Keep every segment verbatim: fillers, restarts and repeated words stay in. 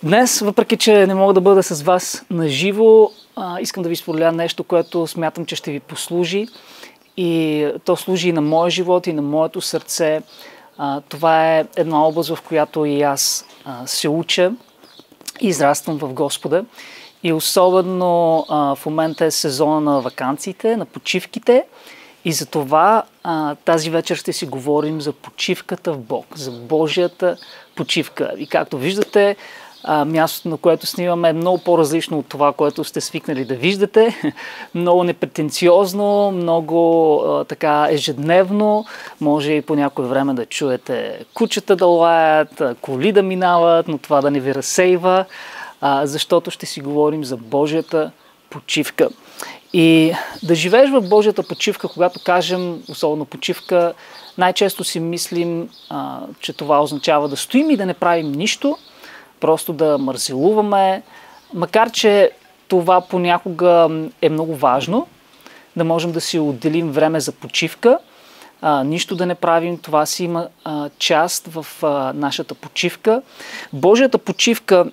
Днес, въпреки че не мога да бъда с вас наживо, искам да ви споделя нещо, което смятам, че ще ви послужи. И то служи и на моя живот, и на моето сърце. Това е една област, в която и аз се уча и израствам в Господа. И особено в момента е сезона на ваканциите, на почивките. И за това тази вечер ще си говорим за почивката в Бог, за Божията почивка. И както виждате, мястото, на което снимаме, е много по-различно от това, което сте свикнали да виждате. Много непретенциозно, много а, така ежедневно. Може и по някое време да чуете кучета да лаят, коли да минават, но това да не ви разсейва, а, защото ще си говорим за Божията почивка. И да живееш в Божията почивка, когато кажем, особено почивка, най-често си мислим, а, че това означава да стоим и да не правим нищо, просто да мързелуваме, макар че това понякога е много важно, да можем да си отделим време за почивка, а, нищо да не правим, това си има а, част в а, нашата почивка. Божията почивка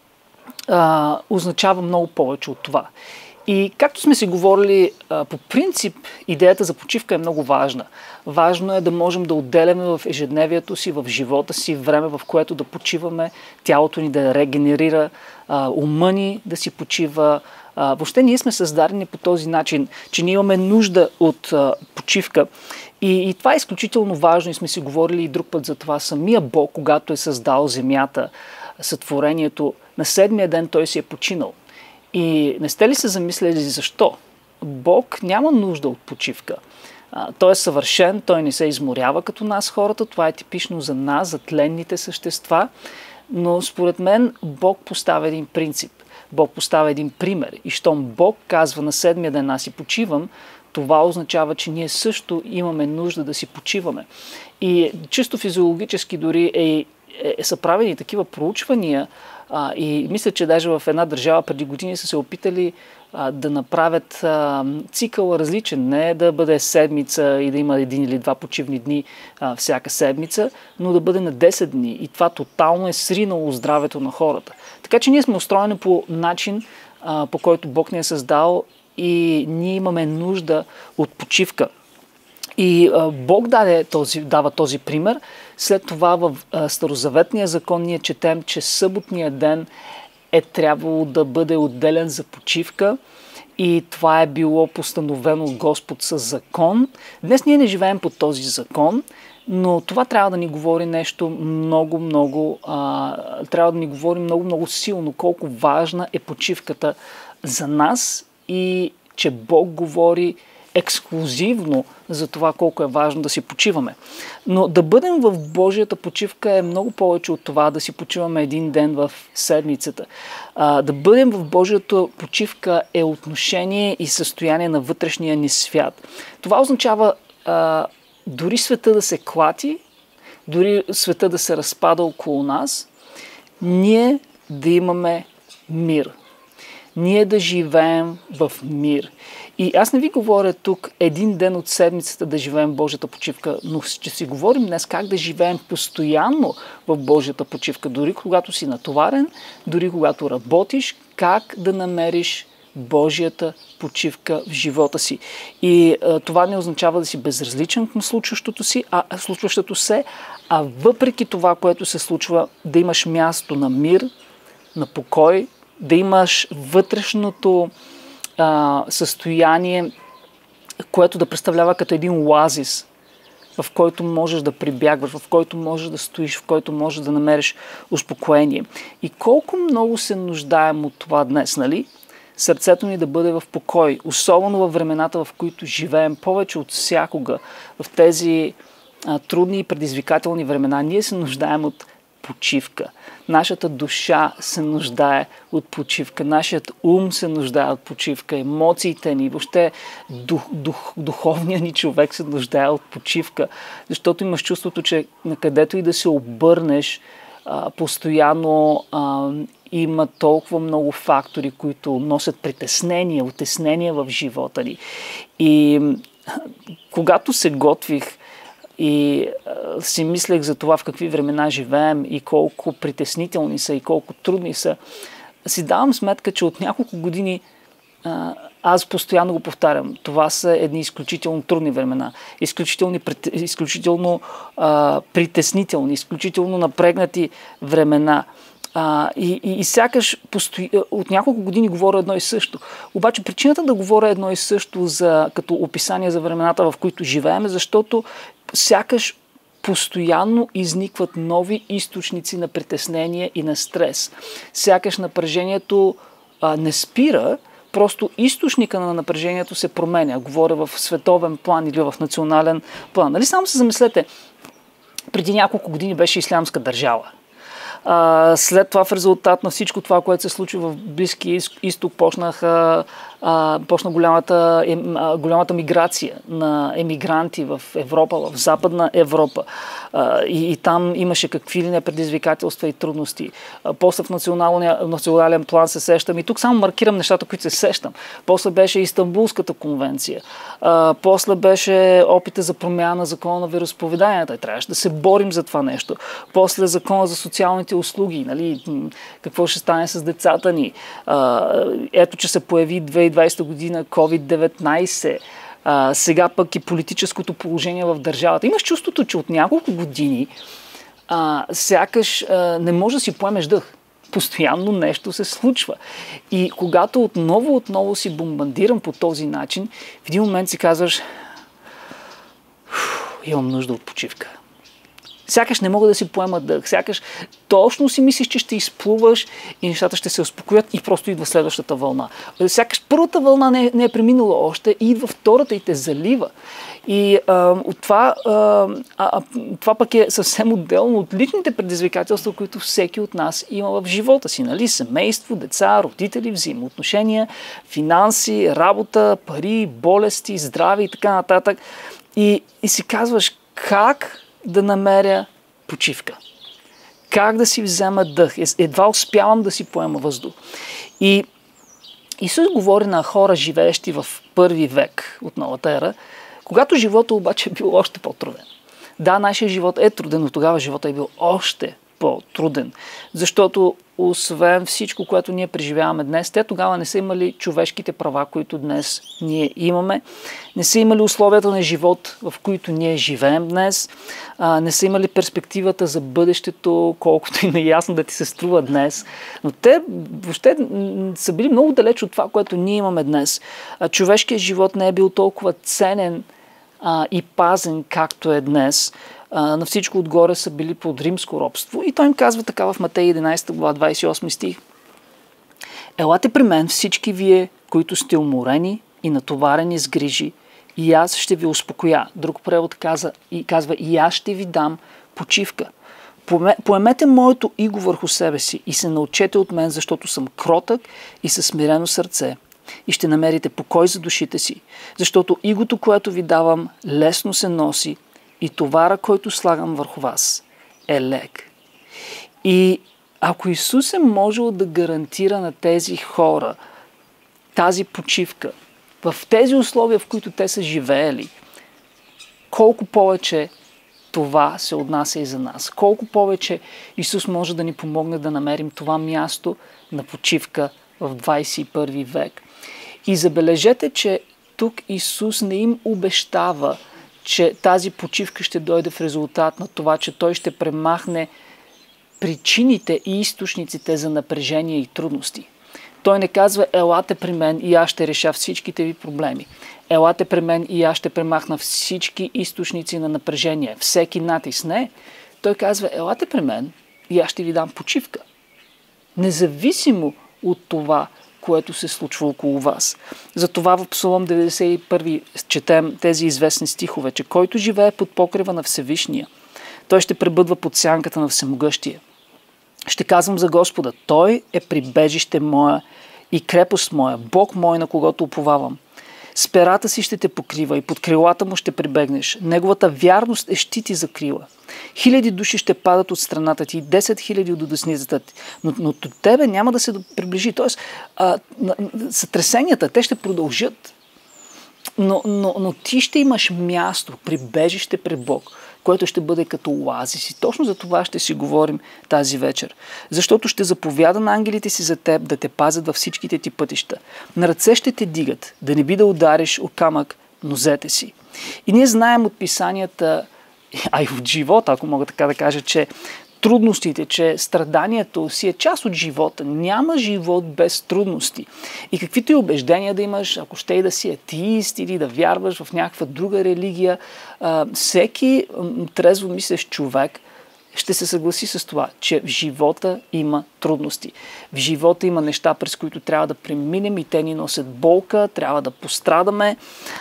а, означава много повече от това. И както сме си говорили, по принцип идеята за почивка е много важна. Важно е да можем да отделяме в ежедневието си, в живота си време, в което да почиваме, тялото ни да регенерира, ума ни да си почива. Въобще ние сме създадени по този начин, че ние имаме нужда от почивка. И, и това е изключително важно и сме си говорили и друг път за това. Самия Бог, когато е създал земята, сътворението, на седмия ден той си е починал. И не сте ли се замисляли защо? Бог няма нужда от почивка. Той е съвършен, той не се изморява като нас хората, това е типично за нас, за тленните същества, но според мен Бог поставя един принцип, Бог поставя един пример. И щом Бог казва на седмия ден аз си почивам, това означава, че ние също имаме нужда да си почиваме. И чисто физиологически дори е, е, са правени такива проучвания, А, и мисля, че даже в една държава преди години са се опитали а, да направят а, цикъл различен. Не да бъде седмица и да има един или два почивни дни а, всяка седмица, но да бъде на десет дни. И това тотално е сринало здравето на хората. Така че ние сме устроени по начин, а, по който Бог ни е създал и ние имаме нужда от почивка. И а, Бог даде този, дава този пример. След това в а, Старозаветния закон ние четем, че съботният ден е трябвало да бъде отделен за почивка и това е било постановено от Господ със закон. Днес ние не живеем под този закон, но това трябва да ни говори нещо много, много, а, трябва да ни говори много, много силно, колко важна е почивката за нас и че Бог говори ексклузивно за това колко е важно да си почиваме. Но да бъдем в Божията почивка е много повече от това да си почиваме един ден в седмицата. А, да бъдем в Божията почивка е отношение и състояние на вътрешния ни свят. Това означава а, дори света да се клати, дори света да се разпада около нас, ние да имаме мир. Ние да живеем в мир. И аз не ви говоря тук един ден от седмицата да живеем в Божията почивка, но ще си говорим днес как да живеем постоянно в Божията почивка. Дори когато си натоварен, дори когато работиш, как да намериш Божията почивка в живота си. И а, това не означава да си безразличен към случващото, си, а, случващото се, а въпреки това, което се случва, да имаш място на мир, на покой, да имаш вътрешното а, състояние, което да представлява като един оазис, в който можеш да прибягваш, в който можеш да стоиш, в който можеш да намериш успокоение. И колко много се нуждаем от това днес, нали? Сърцето ни да бъде в покой, особено във времената, в които живеем повече от всякога, в тези а, трудни и предизвикателни времена, ние се нуждаем от почивка. Нашата душа се нуждае от почивка, нашият ум се нуждае от почивка, емоциите ни, въобще дух, дух, духовният ни човек се нуждае от почивка, защото имаш чувството, че на където и да се обърнеш, а, постоянно а, има толкова много фактори, които носят притеснения, утеснения в живота ни. И когато се готвих и а, си мислех за това в какви времена живеем и колко притеснителни са и колко трудни са, си давам сметка, че от няколко години а, аз постоянно го повтарям. Това са едни изключително трудни времена, изключително, изключително а, притеснителни, изключително напрегнати времена. А, и, и, и сякаш постои... от няколко години говоря едно и също. Обаче причината да говоря едно и също за, като описание за времената, в които живеем, е защото сякаш постоянно изникват нови източници на притеснение и на стрес. Сякаш напрежението а, не спира, просто източника на напрежението се променя. Говоря в световен план или в национален план. Нали само се замислете, преди няколко години беше ислямска държава. А, след това в резултат на всичко това, което се случи в Близкия изток, почнаха, а, почна голямата, е, а, голямата миграция на емигранти в Европа, в Западна Европа. А, и, и там имаше какви ли не предизвикателства и трудности. А, после в национален план се сещам. И тук само маркирам нещата, които се сещам. После беше Истанбулската конвенция. А, после беше опита за промяна на закона на вероизповеданията. Трябваше да се борим за това нещо. После закона за социалните услуги, нали, какво ще стане с децата ни. А, ето, че се появи две хиляди и двадесета година ковид деветнадесет, а, сега пък и политическото положение в държавата. Имаш чувството, че от няколко години а, сякаш а, не можеш да си поемеш дъх. Постоянно нещо се случва. И когато отново, отново си бомбардирам по този начин, в един момент си казваш, имам нужда от почивка. Сякаш не мога да си поема дъх, сякаш точно си мислиш, че ще изплуваш и нещата ще се успокоят и просто идва следващата вълна. Сякаш първата вълна не, не е преминала още и идва втората и те залива. И а, от това, а, а, това пък е съвсем отделно от личните предизвикателства, които всеки от нас има в живота си. Нали? Семейство, деца, родители, взаимоотношения, финанси, работа, пари, болести, здраве и така нататък. И, и си казваш как да намеря почивка. Как да си взема дъх. Едва успявам да си поема въздух. И Исус говори на хора, живеещи в първи век от новата ера, когато живота обаче е бил още по-труден. Да, нашия живот е труден, но тогава живота е бил още по-труден. Защото освен всичко, което ние преживяваме днес, те тогава не са имали човешките права, които днес ние имаме. Не са имали условията на живот, в които ние живеем днес. А, не са имали перспективата за бъдещето, колкото и неясно да ти се струва днес. Но те въобще са били много далеч от това, което ние имаме днес. А, човешкият живот не е бил толкова ценен а, и пазен, както е днес. Uh, на всичко отгоре са били под римско робство. И той им казва така в Матей единадесета глава, двадесет и осми стих. Елате при мен всички вие, които сте уморени и натоварени с грижи, и аз ще ви успокоя. Друг превод каза, и казва, и аз ще ви дам почивка. Поемете моето иго върху себе си и се научете от мен, защото съм кротък и със смирено сърце. И ще намерите покой за душите си, защото игото, което ви давам, лесно се носи, и товара, който слагам върху вас, е лек. И ако Исус е можел да гарантира на тези хора тази почивка, в тези условия, в които те са живеели, колко повече това се отнася и за нас. Колко повече Исус може да ни помогне да намерим това място на почивка в двадесет и първи век. И забележете, че тук Исус не им обещава, че тази почивка ще дойде в резултат на това, че Той ще премахне причините и източниците за напрежение и трудности. Той не казва, елате при мен и аз ще реша всичките ви проблеми. Елате при мен и аз ще премахна всички източници на напрежение, всеки натиск. Не. Той казва, елате при мен и аз ще ви дам почивка. Независимо от това, което се случва около вас. Затова в Псалом деветдесет и първи четем тези известни стихове, че който живее под покрива на Всевишния, той ще пребъдва под сянката на Всемогъщия. Ще казвам за Господа, Той е прибежище моя и крепост моя, Бог мой, на когото уповавам. С перата си ще те покрива и под крилата му ще прибегнеш. Неговата вярност е щит и закрила. Хиляди души ще падат от страната ти, десет хиляди от десницата ти, но, но до тебе няма да се приближи. Тоест, а, сътресенията, те ще продължат, но, но, но ти ще имаш място, прибежище при Бог. което ще бъде като оазис. И точно за това ще си говорим тази вечер. Защото ще заповяда на ангелите си за теб да те пазят във всичките ти пътища. На ръце ще те дигат, да не би да удариш от камък нозете си. И ние знаем от писанията, а и от живота, ако мога така да кажа, че трудностите, че страданието си е част от живота. Няма живот без трудности. И каквито и убеждения да имаш, ако ще и да си атеист или да вярваш в някаква друга религия, всеки трезво мислещ човек ще се съгласи с това, че в живота има трудности. В живота има неща, през които трябва да преминем и те ни носят болка, трябва да пострадаме.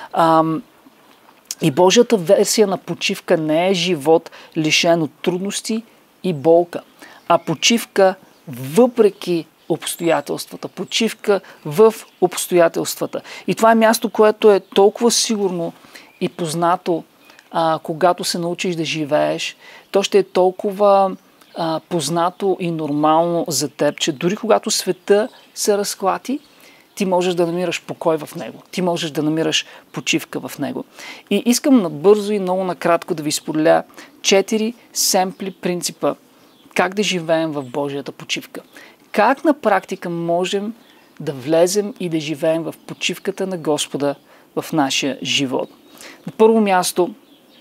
И Божията версия на почивка не е живот лишен от трудности и болка, а почивка въпреки обстоятелствата, почивка в обстоятелствата. И това е място, което е толкова сигурно и познато, а, когато се научиш да живееш. То ще е толкова а, познато и нормално за теб, че дори когато света се разклати, ти можеш да намираш покой в него. Ти можеш да намираш почивка в него. И искам набързо и много накратко да ви споделя четири семпли принципа как да живеем в Божията почивка. Как на практика можем да влезем и да живеем в почивката на Господа в нашия живот. На първо място,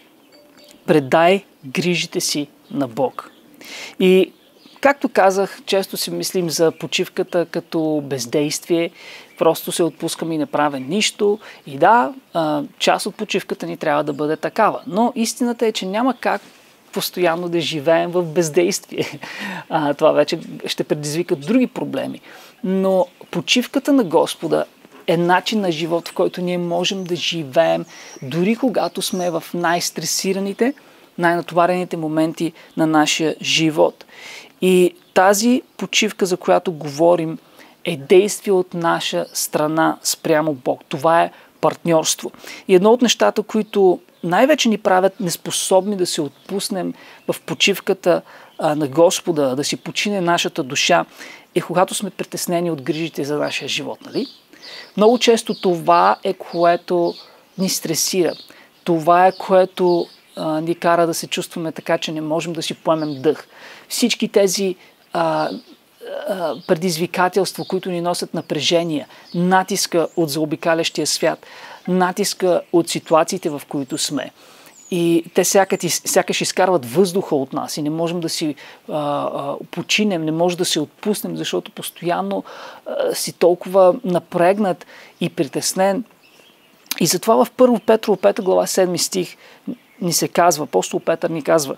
предай грижите си на Бог. И както казах, често си мислим за почивката като бездействие, просто се отпускам и не правя нищо. И да, част от почивката ни трябва да бъде такава. Но истината е, че няма как постоянно да живеем в бездействие. Това вече ще предизвика други проблеми. Но почивката на Господа е начин на живот, в който ние можем да живеем, дори когато сме в най-стресираните, най-натоварените моменти на нашия живот. И тази почивка, за която говорим, е действие от наша страна спрямо Бог. Това е партньорство. И едно от нещата, които най-вече ни правят неспособни да се отпуснем в почивката а, на Господа, да си почине нашата душа, е когато сме притеснени от грижите за нашия живот. Нали? Много често това е, което ни стресира. Това е, което а, ни кара да се чувстваме така, че не можем да си поемем дъх. Всички тези а, а, предизвикателства, които ни носят напрежение, натиска от заобикалящия свят, натиска от ситуациите, в които сме. И те сякаш, сякаш изкарват въздуха от нас и не можем да си а, а, починем, не можем да се отпуснем, защото постоянно а, си толкова напрегнат и притеснен. И затова в първо Петрово пета глава седми стих ни се казва, апостол Петър ни казва: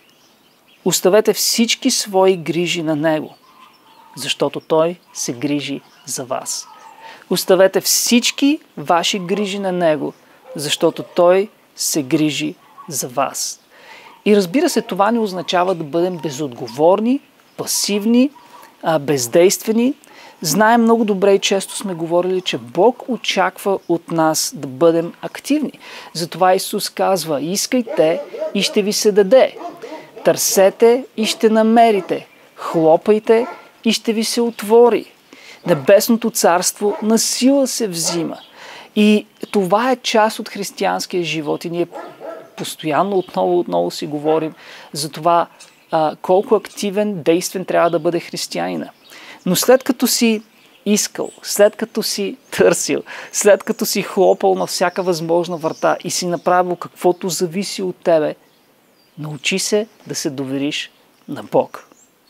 оставете всички свои грижи на Него, защото Той се грижи за вас. Оставете всички ваши грижи на Него, защото Той се грижи за вас. И разбира се, това не означава да бъдем безотговорни, пасивни, бездействени. Знаем много добре и често сме говорили, че Бог очаква от нас да бъдем активни. Затова Исус казва: искайте и ще ви се даде. Търсете и ще намерите. Хлопайте и ще ви се отвори. Небесното царство на сила се взима. И това е част от християнския живот. И ние постоянно отново отново си говорим за това а, колко активен, действен трябва да бъде християнина. Но след като си искал, след като си търсил, след като си хлопал на всяка възможна врата и си направил каквото зависи от тебе, научи се да се довериш на Бог.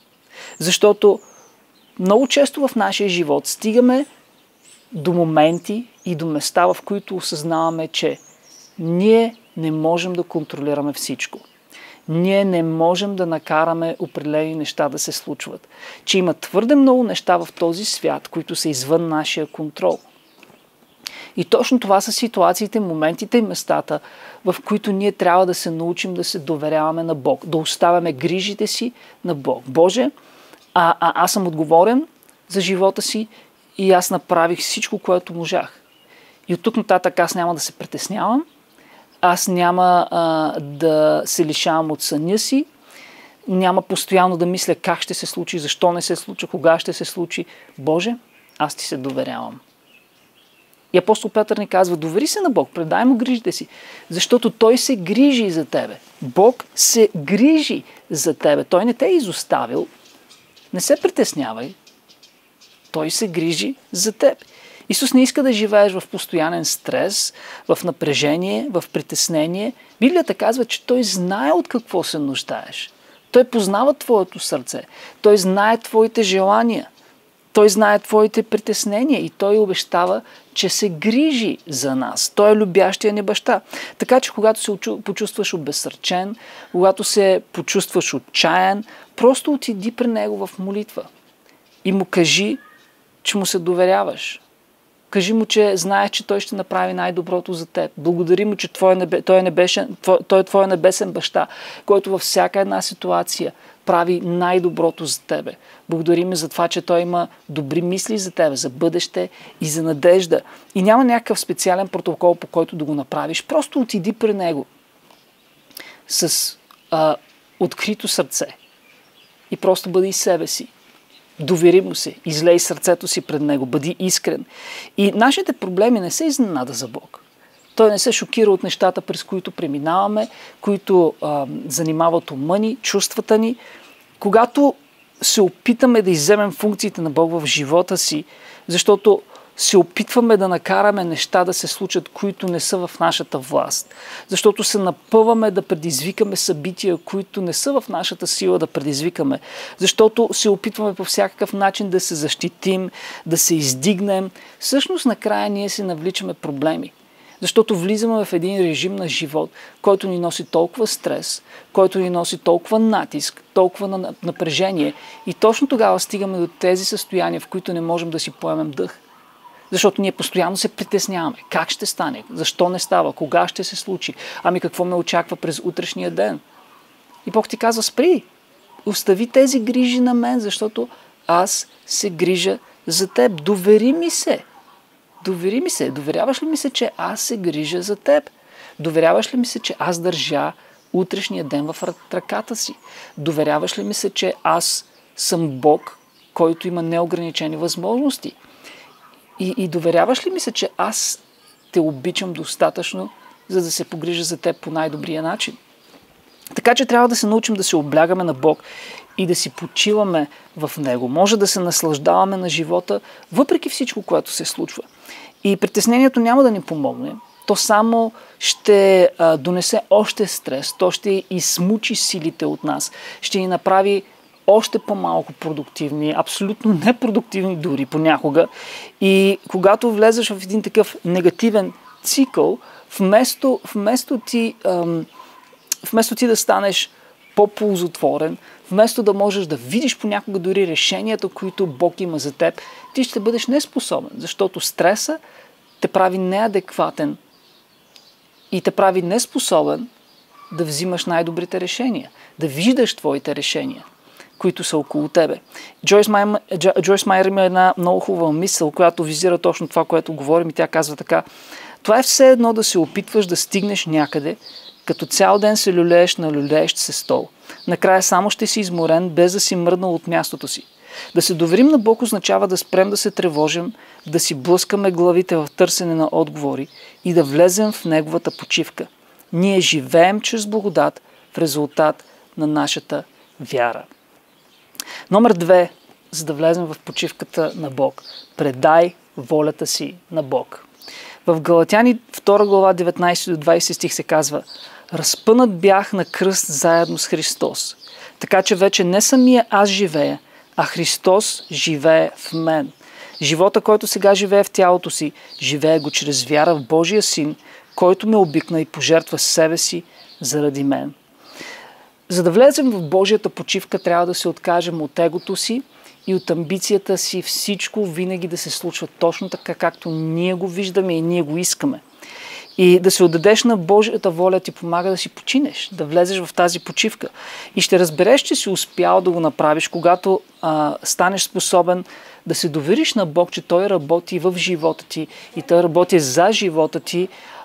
Защото много често в нашия живот стигаме до моменти и до места, в които осъзнаваме, че ние не можем да контролираме всичко. Ние не можем да накараме определени неща да се случват. Че има твърде много неща в този свят, които са извън нашия контрол. И точно това са ситуациите, моментите и местата, в които ние трябва да се научим да се доверяваме на Бог, да оставяме грижите си на Бог. Боже, а, а, аз съм отговорен за живота си и аз направих всичко, което можах. И от тук нататък аз няма да се притеснявам, аз няма а, да се лишавам от съня си, няма постоянно да мисля как ще се случи, защо не се случи, кога ще се случи. Боже, аз ти се доверявам. И апостол Петър ни казва, довери се на Бог, предай му грижите си, защото Той се грижи за тебе. Бог се грижи за тебе. Той не те е изоставил. Не се притеснявай. Той се грижи за теб. Исус не иска да живееш в постоянен стрес, в напрежение, в притеснение. Библията казва, че Той знае от какво се нуждаеш. Той познава твоето сърце. Той знае твоите желания. Той знае твоите притеснения и Той обещава, че се грижи за нас. Той е любящия ни баща. Така че когато се почувстваш обезсърчен, когато се почувстваш отчаян, просто отиди при Него в молитва и му кажи, че му се доверяваш. Кажи му, че знаеш, че Той ще направи най-доброто за теб. Благодари му, че той е, небе, той, е небесен, той е твой небесен баща, който във всяка една ситуация прави най-доброто за тебе. Благодари му за това, че Той има добри мисли за тебе, за бъдеще и за надежда. И няма някакъв специален протокол, по който да го направиш. Просто отиди при Него с а, открито сърце и просто бъди себе си. Довери му се, излей сърцето си пред Него, бъди искрен. И нашите проблеми не се изненада за Бог. Той не се шокира от нещата, през които преминаваме, които а, занимават ума ни, чувствата ни. Когато се опитаме да изземем функциите на Бог в живота си, защото се опитваме да накараме неща да се случат, които не са в нашата власт. Защото се напъваме да предизвикаме събития, които не са в нашата сила да предизвикаме. Защото се опитваме по всякакъв начин да се защитим, да се издигнем. Всъщност накрая ние си навличаме проблеми. Защото влизаме в един режим на живот, който ни носи толкова стрес, който ни носи толкова натиск, толкова напрежение. И точно тогава стигаме до тези състояния, в които не можем да си поемем дъх. Защото ние постоянно се притесняваме. Как ще стане? Защо не става? Кога ще се случи? Ами какво ме очаква през утрешния ден? И Бог ти казва, спри. Остави тези грижи на мен, защото аз се грижа за теб. Довери ми се. Довери ми се. Доверяваш ли ми се, че аз се грижа за теб? Доверяваш ли ми се, че аз държа утрешния ден в ръката си? Доверяваш ли ми се, че аз съм Бог, който има неограничени възможности? И, и доверяваш ли ми се, че аз те обичам достатъчно, за да се погрижа за теб по най-добрия начин? Така че трябва да се научим да се облягаме на Бог и да си почиваме в Него. Може да се наслаждаваме на живота, въпреки всичко, което се случва. И притеснението няма да ни помогне. То само ще а, донесе още стрес, то ще измучи силите от нас, ще ни направи още по-малко продуктивни, абсолютно непродуктивни дори понякога. И когато влезеш в един такъв негативен цикъл, вместо, вместо, ти, ам, вместо ти да станеш по-ползотворен, вместо да можеш да видиш понякога дори решенията, които Бог има за теб, ти ще бъдеш неспособен, защото стреса те прави неадекватен и те прави неспособен да взимаш най-добрите решения, да виждаш твоите решения, които са около тебе. Джойс Майер, Джойс Майер има една много хубава мисъл, която визира точно това, което говорим, и тя казва така: това е все едно да се опитваш да стигнеш някъде, като цял ден се люлееш на люлеещ се стол. Накрая само ще си изморен, без да си мръднал от мястото си. Да се доверим на Бог означава да спрем да се тревожим, да си блъскаме главите в търсене на отговори и да влезем в Неговата почивка. Ние живеем чрез благодат в резултат на нашата вяра. Номер две, за да влезем в почивката на Бог. Предай волята си на Бог. В Галатяни втора глава деветнайсети до двайсети стих се казва: разпънат бях на кръст заедно с Христос, така че вече не самия аз живея, а Христос живее в мен. Живота, който сега живее в тялото си, живее го чрез вяра в Божия Син, който ме обикна и пожертва себе си заради мен. За да влезем в Божията почивка, трябва да се откажем от егото си и от амбицията си всичко винаги да се случва точно така, както ние го виждаме и ние го искаме. И да се отдадеш на Божията воля ти помага да си починеш, да влезеш в тази почивка. И ще разбереш, че си успял да го направиш, когато а, станеш способен да се довериш на Бог, че Той работи в живота ти и Той работи за живота ти,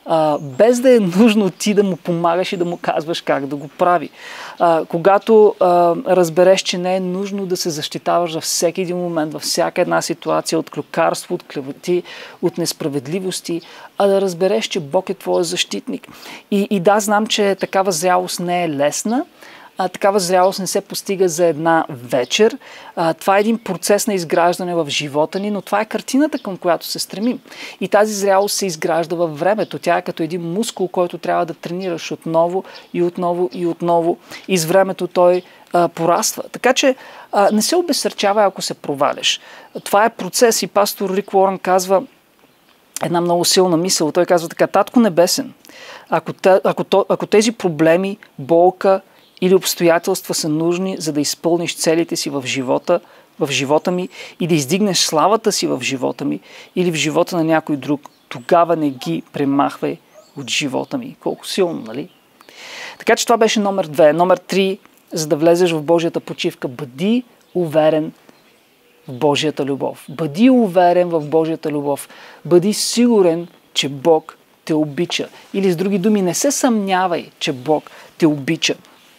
а, без да е нужно ти да му помагаш и да му казваш как да го прави. А, когато а, разбереш, че не е нужно да се защитаваш във всеки един момент, във всяка една ситуация от клюкарство, от клевети, от несправедливости, а да разбереш, че Бог е твой защитник. И, и да, знам, че такава зрялост не е лесна, А, такава зрялост не се постига за една вечер. А, това е един процес на изграждане в живота ни, но това е картината, към която се стремим. И тази зрялост се изгражда във времето. Тя е като един мускул, който трябва да тренираш отново и отново и отново. И с времето той а, пораства. Така че а, не се обезсърчавай, ако се проваляш. Това е процес и пастор Рик Уорън казва една много силна мисъл. Той казва така: Татко Небесен, ако, те, ако, ако тези проблеми, болка или обстоятелства са нужни, за да изпълниш целите си в живота, в живота ми и да издигнеш славата си в живота ми или в живота на някой друг, тогава не ги премахвай от живота ми. Колко силно, нали? Така че това беше номер две. Номер три, за да влезеш в Божията почивка, бъди уверен в Божията любов. Бъди уверен в Божията любов. Бъди сигурен, че Бог те обича. Или с други думи, не се съмнявай, че Бог те обича.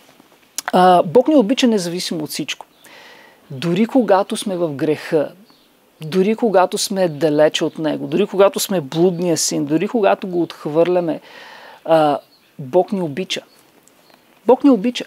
А, Бог ни обича независимо от всичко. Дори когато сме в греха, дори когато сме далече от Него, дори когато сме блудния син, дори когато го отхвърляме, а, Бог ни обича. Бог ни обича.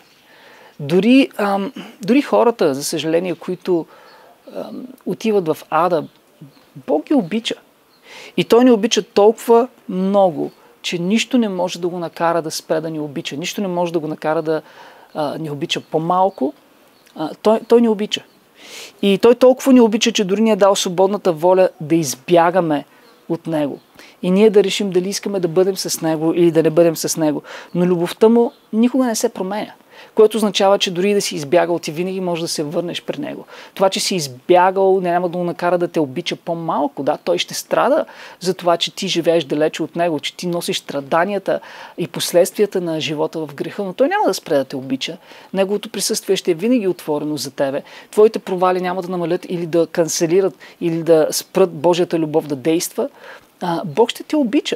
Дори, ам, дори хората, за съжаление, които ам, отиват в ада, Бог ги обича. И Той ни обича толкова много, че нищо не може да го накара да спре да ни обича. Нищо не може да го накара да а, ни обича по-малко. А, той, той ни обича. И Той толкова ни обича, че дори ни е дал свободната воля да избягаме от Него. И ние да решим дали искаме да бъдем с Него или да не бъдем с Него. Но любовта Му никога не се променя. Което означава, че дори да си избягал, ти винаги можеш да се върнеш при Него. Това, че си избягал, няма да го накара да те обича по-малко. Да, Той ще страда за това, че ти живееш далече от Него, че ти носиш страданията и последствията на живота в греха, но Той няма да спре да те обича. Неговото присъствие ще е винаги отворено за тебе. Твоите провали няма да намалят или да канцелират, или да спрат Божията любов да действа. А, Бог ще те обича.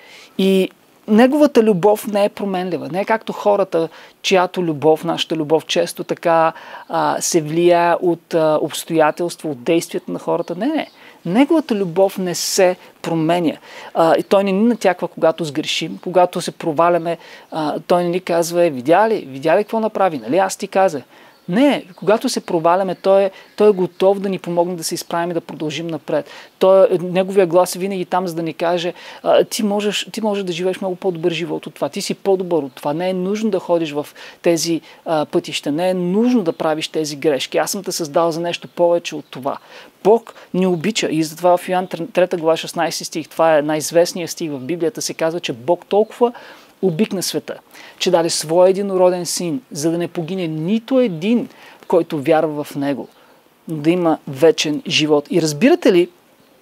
И Неговата любов не е променлива. Не е както хората, чиято любов, нашата любов, често така а, се влияе от а, обстоятелства, от действията на хората. Не, не. Неговата любов не се променя. А, и Той не ни натяква, когато сгрешим, когато се проваляме. А, той не ни казва: е, видя ли, видя ли какво направи? Нали аз ти казах? Не, когато се проваляме, той е, той е готов да ни помогне да се изправим и да продължим напред. Той, неговия глас е винаги там, за да ни каже: ти можеш, ти можеш да живееш много по-добър живот от това, ти си по-добър от това, не е нужно да ходиш в тези а, пътища, не е нужно да правиш тези грешки. Аз съм те създал за нещо повече от това. Бог ни обича и затова в Йоан трета глава шестнайсети стих, това е най-известният стих в Библията, се казва, че Бог толкова обикна света, че даде своя единороден син, за да не погине нито един, който вярва в Него, но да има вечен живот. И разбирате ли,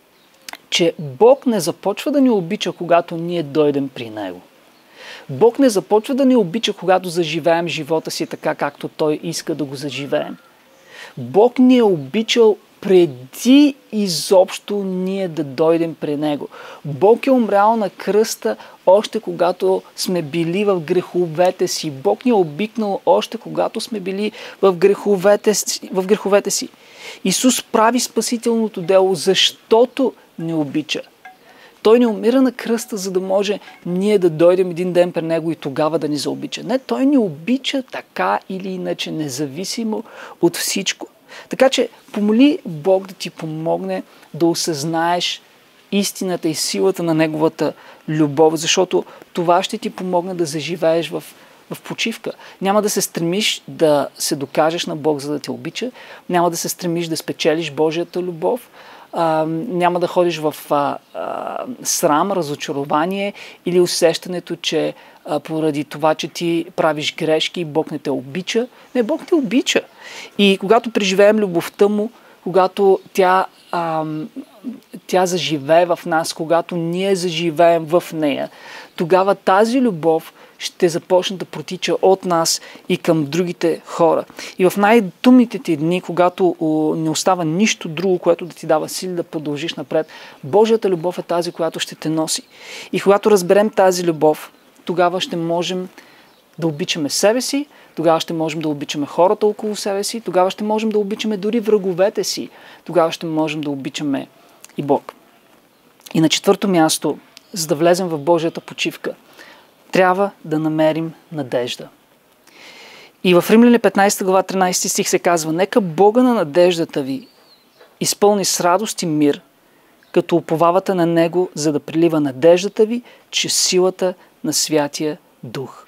че Бог не започва да ни обича, когато ние дойдем при Него. Бог не започва да ни обича, когато заживеем живота си така, както Той иска да го заживеем. Бог ни е обичал преди изобщо ние да дойдем при Него. Бог е умрял на кръста още когато сме били в греховете си. Бог ни е обикнал още когато сме били в греховете, в греховете си. Исус прави спасителното дело, защото ни обича. Той не умира на кръста, за да може ние да дойдем един ден при Него и тогава да ни заобича. Не, Той ни обича така или иначе, независимо от всичко. Така че помоли Бог да ти помогне да осъзнаеш истината и силата на Неговата любов, защото това ще ти помогне да заживееш в, в почивка. Няма да се стремиш да се докажеш на Бог, за да те обича, няма да се стремиш да спечелиш Божията любов, а, няма да ходиш в а, а, срам, разочарование или усещането, че а, поради това, че ти правиш грешки, Бог не те обича. Не, Бог те обича. И когато преживеем любовта Му, когато тя, а, тя заживее в нас, когато ние заживеем в нея, тогава тази любов ще започне да протича от нас и към другите хора. И в най-тъмните ти дни, когато не остава нищо друго, което да ти дава сили да продължиш напред, Божията любов е тази, която ще те носи. И когато разберем тази любов, тогава ще можем да обичаме себе си, тогава ще можем да обичаме хората около себе си, тогава ще можем да обичаме дори враговете си, тогава ще можем да обичаме и Бог. И на четвърто място, за да влезем в Божията почивка, трябва да намерим надежда. И в Римляни петнайсета глава тринайсети стих се казва: нека Бога на надеждата ви изпълни с радост и мир, като уповавате на Него, за да прилива надеждата ви чрез силата на Святия Дух.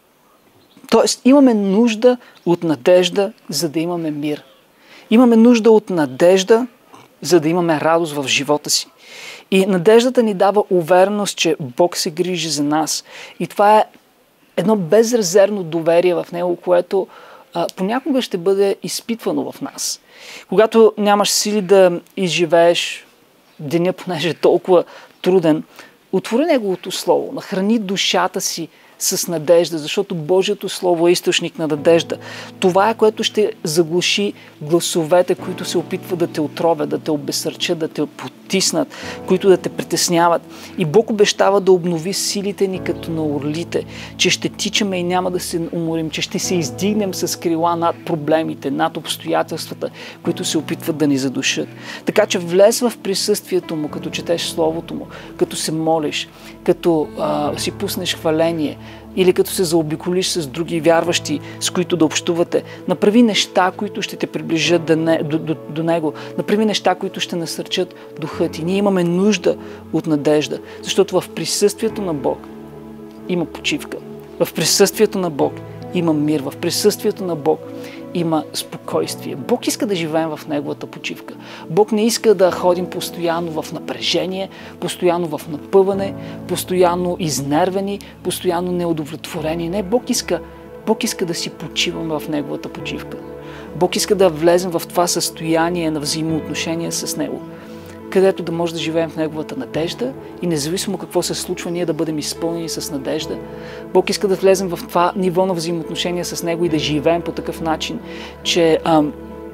Тоест, имаме нужда от надежда, за да имаме мир. Имаме нужда от надежда, за да имаме радост в живота си. И надеждата ни дава увереност, че Бог се грижи за нас. И това е едно безрезервно доверие в Него, което а, понякога ще бъде изпитвано в нас. Когато нямаш сили да изживееш деня, понеже е толкова труден, отвори Неговото Слово, нахрани душата си с надежда, защото Божието Слово е източник на надежда. Това е, което ще заглуши гласовете, които се опитват да те отровят, да те обесърчат, да те потиснат, които да те притесняват. И Бог обещава да обнови силите ни като на орлите, че ще тичаме и няма да се уморим, че ще се издигнем с крила над проблемите, над обстоятелствата, които се опитват да ни задушат. Така че влез в присъствието Му, като четеш Словото Му, като се молиш, като а, си пуснеш хваление, или като се заобиколиш с други вярващи, с които да общувате. Направи неща, които ще те приближат до, не, до, до, до Него. Направи неща, които ще насърчат духа ти. Ние имаме нужда от надежда, защото в присъствието на Бог има почивка. В присъствието на Бог има мир. В присъствието на Бог има спокойствие. Бог иска да живеем в Неговата почивка. Бог не иска да ходим постоянно в напрежение, постоянно в напъване, постоянно изнервени, постоянно неудовлетворени. Не, Бог иска, Бог иска да си почиваме в Неговата почивка. Бог иска да влезем в това състояние на взаимоотношения с Него, където да може да живеем в Неговата надежда и независимо какво се случва, ние да бъдем изпълнени с надежда. Бог иска да влезем в това ниво на взаимоотношения с Него и да живеем по такъв начин, че, ам,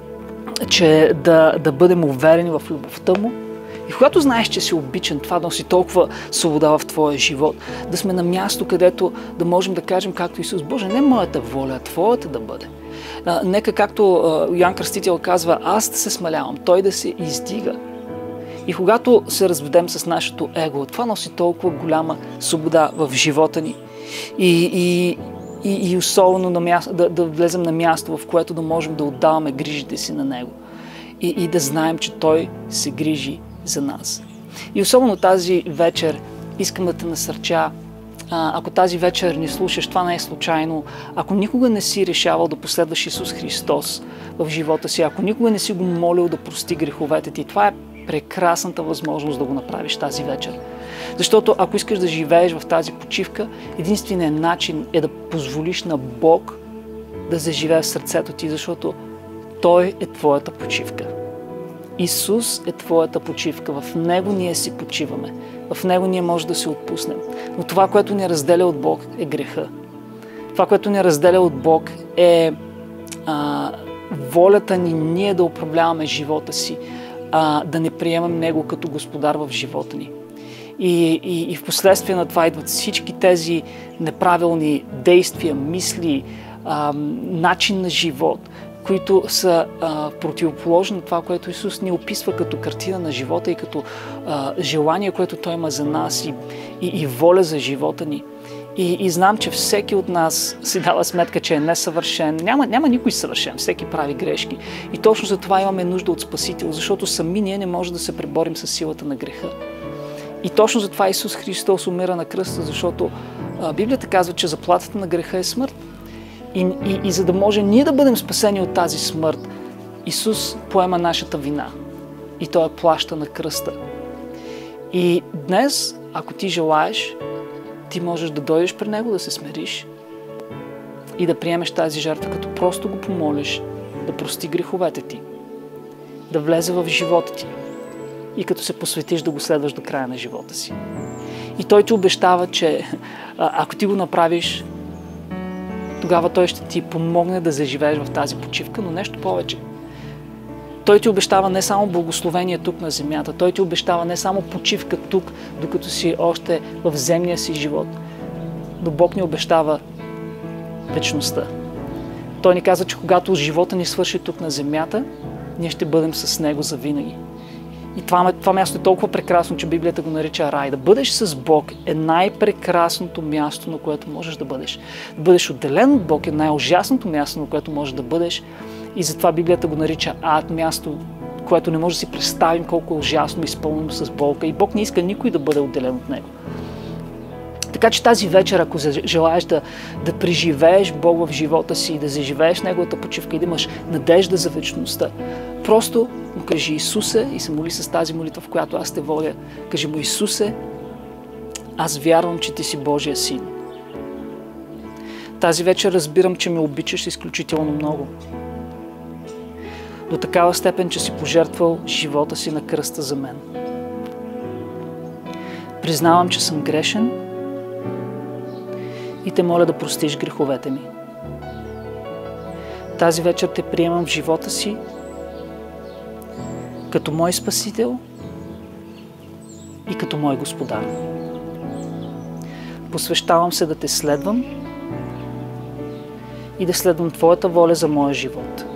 че да, да бъдем уверени в любовта Му. И когато знаеш, че си обичан, това носи толкова свобода в твоя живот, да сме на място, където да можем да кажем както Исус: Боже, не моята воля, а Твоята да бъде. А, нека както а, Йоан Кръстител казва: аз да се смалявам, Той да се издига. И когато се разведем с нашето его, това носи толкова голяма свобода в живота ни. И, и, и, и особено на място, да, да влезем на място, в което да можем да отдаваме грижите си на Него. И, и да знаем, че Той се грижи за нас. И особено тази вечер искам да те насърча. Ако тази вечер ни слушаш, това не е случайно. Ако никога не си решавал да последваш Исус Христос в живота си, ако никога не си го молил да прости греховете ти, това е прекрасната възможност да го направиш тази вечер. Защото ако искаш да живееш в тази почивка, единственият начин е да позволиш на Бог да заживее в сърцето ти, защото Той е твоята почивка. Исус е твоята почивка. В Него ние си почиваме. В Него ние може да се отпуснем. Но това, което ни разделя от Бог, е греха. Това, което ни разделя от Бог, е а, волята ни ние да управляваме живота си, а, да не приемам Него като Господар в живота ни. И, и, и в последствие на това идват всички тези неправилни действия, мисли, а, начин на живот, които са а, противоположни на това, което Исус ни описва като картина на живота и като а, желание, което Той има за нас и, и, и воля за живота ни. И, и знам, че всеки от нас си дава сметка, че е несъвършен. Няма, няма никой съвършен, всеки прави грешки. И точно за това имаме нужда от Спасител, защото сами ние не можем да се преборим с силата на греха. И точно за това Исус Христос умира на кръста, защото а, Библията казва, че заплатата на греха е смърт. И, и, и за да може ние да бъдем спасени от тази смърт, Исус поема нашата вина. И Той я плаща на кръста. И днес, ако ти желаеш, ти можеш да дойдеш при Него, да се смириш и да приемеш тази жертва, като просто го помолиш да прости греховете ти, да влезе в живота ти и като се посветиш да го следваш до края на живота си. И Той ти обещава, че ако ти го направиш, тогава Той ще ти помогне да заживееш в тази почивка, но нещо повече. Той ти обещава не само благословение тук на земята, Той ти обещава не само почивка тук, докато си още в земния си живот, но Бог ни обещава вечността. Той ни каза, че когато живота ни свърши тук на земята, ние ще бъдем с Него завинаги. И това, това място е толкова прекрасно, че Библията го нарича рай. Да бъдеш с Бог е най-прекрасното място, на което можеш да бъдеш. Да бъдеш отделен от Бог е най-ужасното място, на което можеш да бъдеш. И затова Библията го нарича ад, място, което не може да си представим колко е ужасно изпълнено с болка. И Бог не иска никой да бъде отделен от Него. Така че тази вечер, ако желаеш да, да преживееш Бог в живота си и да заживееш Неговата почивка и да имаш надежда за вечността, просто му кажи Исусе и се моли с тази молитва, в която аз те водя. Кажи му: Исусе, аз вярвам, че Ти си Божия Син. Тази вечер разбирам, че ме обичаш изключително много. До такава степен, че си пожертвал живота си на кръста за мен. Признавам, че съм грешен и те моля да простиш греховете ми. Тази вечер те приемам в живота си като мой Спасител и като мой Господар. Посвещавам се да те следвам и да следвам Твоята воля за моя живот.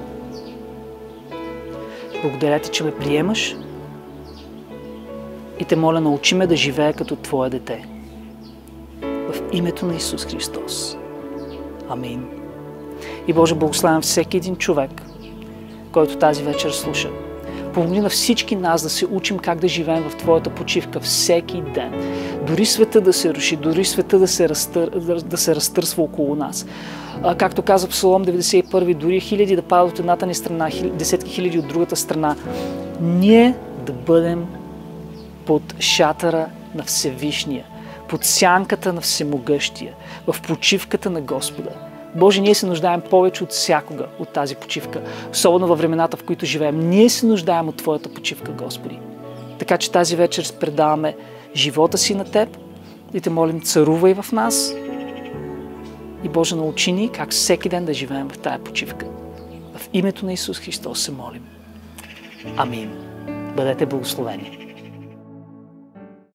Благодаря Ти, че ме приемаш и те моля, научи ме да живея като Твое дете. В името на Исус Христос. Амин. И Боже, благославям всеки един човек, който тази вечер слуша. Помогни на всички нас да се учим как да живеем в Твоята почивка всеки ден. Дори света да се руши, дори света да се, разтър... да се разтърсва около нас. А, както каза Псалом деветдесет и първи, дори хиляди да падат от едната ни страна, десетки хиляди от другата страна, ние да бъдем под шатъра на Всевишния, под сянката на Всемогъщия, в почивката на Господа. Боже, ние се нуждаем повече от всякога от тази почивка, особено във времената, в които живеем. Ние се нуждаем от Твоята почивка, Господи. Така че тази вечер предаваме живота си на Теб и те молим, царувай в нас. И Боже, научи ни как всеки ден да живеем в тая почивка. В името на Исус Христос се молим. Амин. Бъдете благословени.